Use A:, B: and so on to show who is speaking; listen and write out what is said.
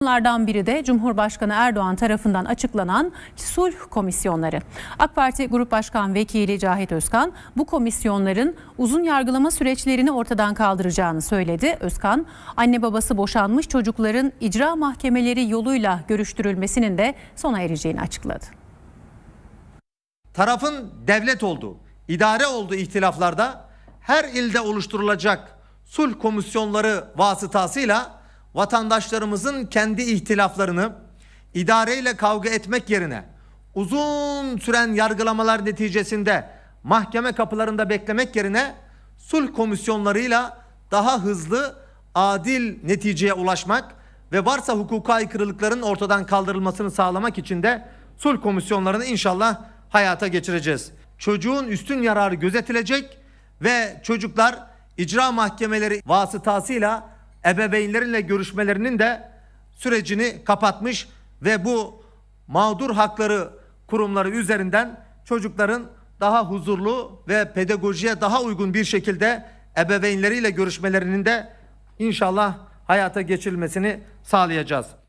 A: Bunlardan biri de Cumhurbaşkanı Erdoğan tarafından açıklanan sulh komisyonları. AK Parti Grup Başkan Vekili Cahit Özkan bu komisyonların uzun yargılama süreçlerini ortadan kaldıracağını söyledi. Özkan, anne babası boşanmış çocukların icra mahkemeleri yoluyla görüştürülmesinin de sona ereceğini açıkladı.
B: Tarafın devlet olduğu, idare olduğu ihtilaflarda her ilde oluşturulacak sulh komisyonları vasıtasıyla vatandaşlarımızın kendi ihtilaflarını idareyle kavga etmek yerine uzun süren yargılamalar neticesinde mahkeme kapılarında beklemek yerine sulh komisyonlarıyla daha hızlı, adil neticeye ulaşmak ve varsa hukuka aykırılıkların ortadan kaldırılmasını sağlamak için de sulh komisyonlarını inşallah hayata geçireceğiz. Çocuğun üstün yararı gözetilecek ve çocuklar icra mahkemeleri vasıtasıyla ebeveynleriyle görüşmelerinin de sürecini kapatmış ve bu mağdur hakları kurumları üzerinden çocukların daha huzurlu ve pedagojiye daha uygun bir şekilde ebeveynleriyle görüşmelerinin de inşallah hayata geçirilmesini sağlayacağız.